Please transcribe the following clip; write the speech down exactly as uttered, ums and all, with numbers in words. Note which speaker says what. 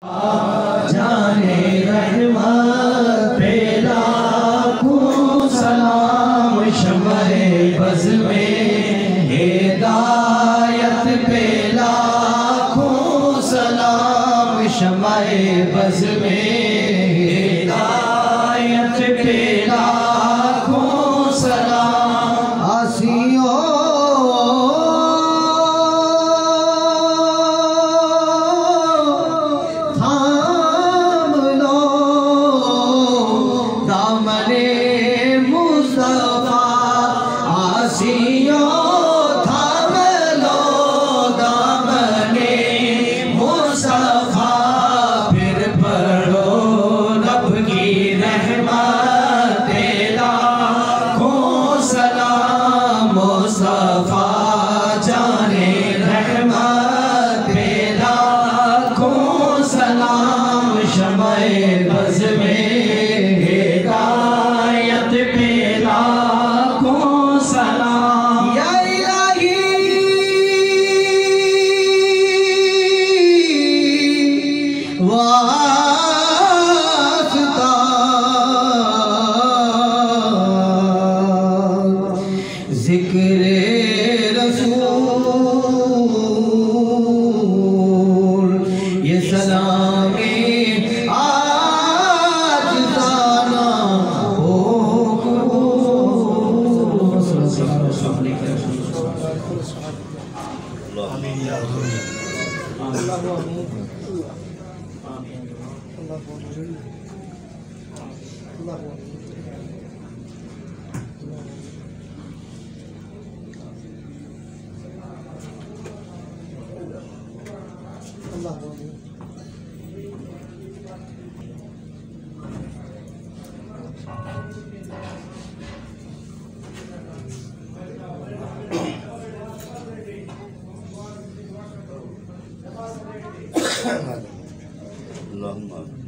Speaker 1: जाने रहमत पे लाखों सलाम, शम्ए बज़ में हिदायत पे लाखों सलाम, शम्ए बज़ में हिदायत पे लाखों सलाम। आसियों बज़ में हिदायत पे लाखों सलाम। या इलाही वास्ता ज़िक्र रसूल, ये सलामे Allah